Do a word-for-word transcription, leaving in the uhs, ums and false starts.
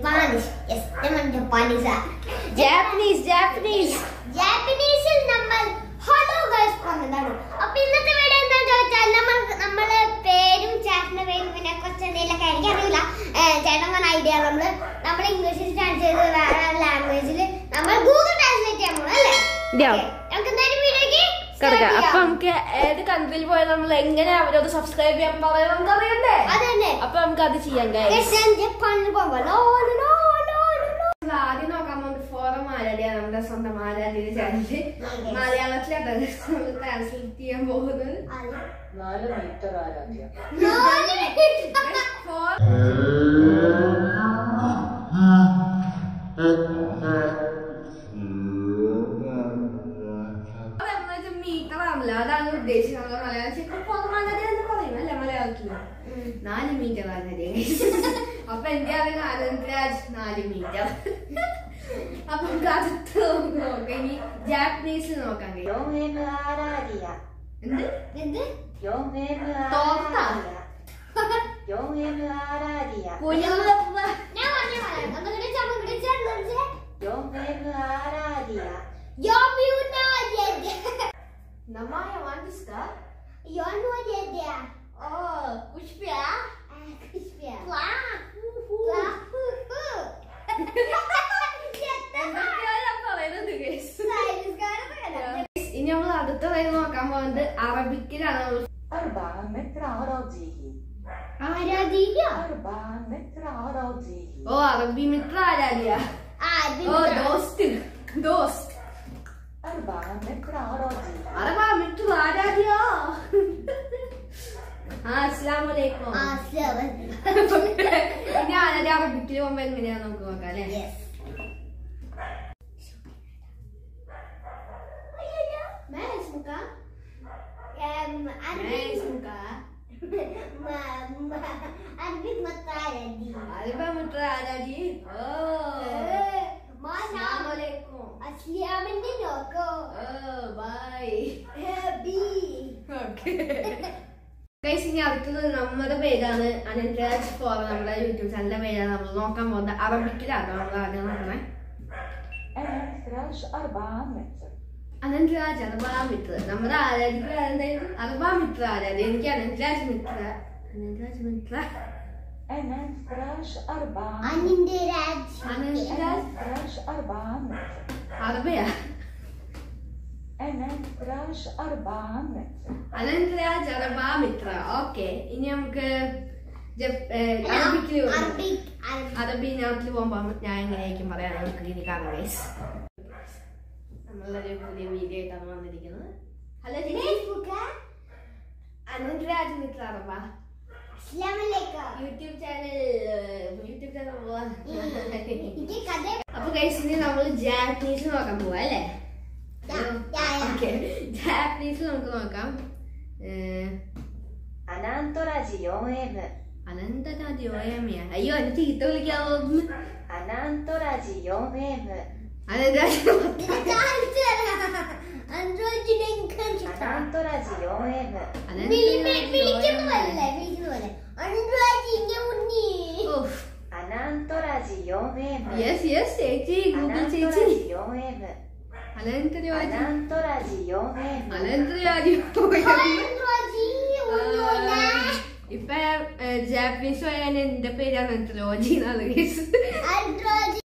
Spanish. Yes, German Japanese. Japanese, Japanese. Japanese il nammal hello guys പറഞ്ഞതാണ്. അപ്പോൾ ഇന്നത്തെ video എന്താണെന്ന് ചോദിച്ചാൽ നമ്മൾ നമ്മളെ പേരും ചാറ്റിന്റെ പേരും പിന്നെ കുറച്ച് എന്തെങ്കിലുമൊക്കെ എനിക്ക് അറിയില്ല. ചേട്ടൻ പറഞ്ഞ ഐഡിയ നമ്മൾ നമ്മൾ ഇംഗ്ലീഷിൽ ട്രാൻസ്ലേറ്റ് ചെയ്ത് വേറെ ലാംഗ്വേജിൽ നമ്മൾ ഗൂഗിൾ ട്രാൻസ്ലേറ്റ് ചെയ്യാൻ പോകും അല്ലേ? നമുക്ക് എന്തായാലും വീഡിയോക്ക് കിടക്കാം. അപ്പൊ നമുക്ക് ഏത് കൺട്രിയിൽ പോയാൽ നമ്മൾ എങ്ങനെ അവരോട് സബ്സ്ക്രൈബ് ചെയ്യാൻ പറയാൻ നമുക്ക് അറിയണ്ടേ? അതന്നെ. അപ്പൊ നമുക്ക് അത് ചെയ്യാം. ജപ്പാനിൽ പോകുമ്പോ ആദ്യം നോക്കാൻ പോകുന്നത് ഫോറം മാലാലിയ, നമ്മുടെ സ്വന്തം മാലാലിയുടെ ചാനല് മലയാളത്തിലാണ് ട്രാൻസ്ലേറ്റ് ചെയ്യാൻ പോകുന്നത്. നാല് മീറ്റർ ആരാധ്യ മീറ്ററാണല്ലോ, അതാണ് ഉദ്ദേശിക്കുന്നത്. മലയാളത്തിൽ മലയാളത്തില് നാല് മീറ്റർ ആരാധ്യ. അപ്പൊ എന്റെ അറിയാൻ ആനന്ദ്രാജ് നാല് മീറ്റർ. അപ്പൊ നമുക്ക് അടുത്ത് നോക്കാം. ഇനി ജാപ്പനീസിൽ നോക്കാൻ കഴിയും. എന്ത് എന്ത് Namaya Wandiska? Jag når det där. Oh, kushpia? Kushpia. Kla. Kla. ഇനി നമ്മൾ അടുത്തതായി നോക്കാൻ പോകുന്നത് അറബിക്കിലാണ്. ഓ അറബി മിത്ര ആരാധ്യ. ഓ ദോസ്ത് ദോസ്ത് അറബ മിത്ര ആരാധ്യ. ആ അസ്സലാമു അലൈക്കും. ഇനി ആരാധ്യ അറബിക്കിൽ പോകുമ്പോ എങ്ങനെയാ നമുക്ക് നോക്കാം അല്ലേ? Arbit matradi. Arbit matradi. Oh. Assalamualaikum. Assalamualaikum. Oh, bye. Happy. Okay. Guys, ഇനി അടുത്തത് നമ്മുടെ പേരാണ് അനന്തരാജ് ഫോർ. നമ്മുടെ യൂട്യൂബ് ചാനലിന്റെ പേരാണ് നമ്മൾ നോക്കാൻ പോകുന്നത്. അറബിക്കിലാണ് നമ്മൾ ആദ്യം നോക്കണേ. അനന്തരാജ് അറബാ മിത്ര. നമ്മുടെ ആരാധിക എന്തായിരുന്നു? അറബാ മിത്ര ആരാധ്യ. എനിക്ക് അനന്തരാജ് മിത്ര. അനന്തരാജ് മിത്ര. Anandraj അറബിയ. അനന്തരാജ് അറബാ മിത്ര. ഓക്കെ, ഇനി നമുക്ക് അറബിക്കിൽ അറബി നാട്ടിൽ പോകുമ്പോ ഞാൻ എങ്ങനെയായിരിക്കും പറയാൻ നമുക്ക് ഇനി കാണാം. ഗൈസ്, നമ്മളൊരു പുതിയ വീഡിയോ ആയിട്ടാണ് വന്നിരിക്കുന്നത്. ഹലോ അനന്തരാജ് മിത്ര അറബ യൂട്യൂബ് ചാനൽ യൂട്യൂബ് ചാനൽ പോവാ. അപ്പൊ ഗൈസ്, ഇനി നമ്മള് ജാപ്പനീസ് നോക്കാൻ പോവാ അല്ലേ? ഓക്കെ, ജാപ്പനീസ് നമുക്ക് നോക്കാം. അനന്തരാജ് യോമേമ. അനന്തരാജ് യോമയ. അയ്യോ, എന്നെ ചീത്ത വിളിക്കാവോ? അനന്തരാജ് യോമേമ. അനന്തരാജ് അനന്തരാജ് യോമേമ. അനന്തരാജ് യോമേമ. യെസ് യെസ് ചേച്ചി, ഗൂഗിൾ ചേച്ചി. യോമേമ. അനന്തരാജ് അനന്തരാജ് യോമേമ. അനന്തരാജ്. ഇപ്പൊ ജാപ്പനീസ് പറയാൻ എന്റെ പേരാണ് അനന്തരാജ്.